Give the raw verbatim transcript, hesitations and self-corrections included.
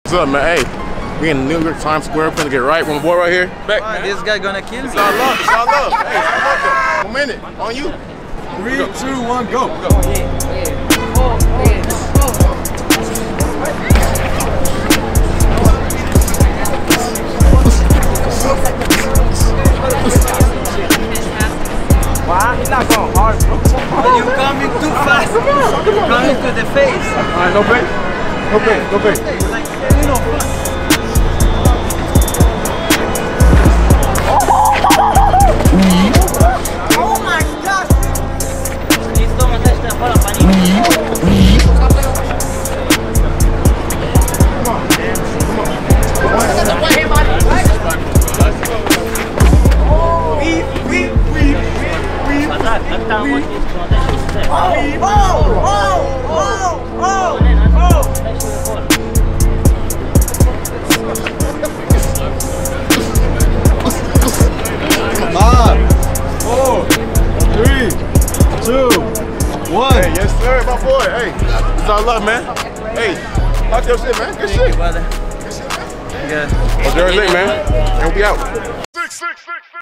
What's up, man? Hey, we in New York Times Square. We're gonna get right. One boy right here. Back, man. This guy gonna kill me. It's all love. It's all love. Hey, it's all love. One minute. On you. Three, go. two, one, go. Go. Wow, he's not going hard, bro. Oh, you're coming too fast. You're coming to the face. All right, no pain. No pain. No pain. Like, you know, oh my gosh! Listo, me estás para Three, two, one. Hey, yes, sir, my boy. Hey, it's all love, man. Hey, talk your shit, man. Good shit. brother. Good shit, man. Good. Well, Jersey, man. And we out.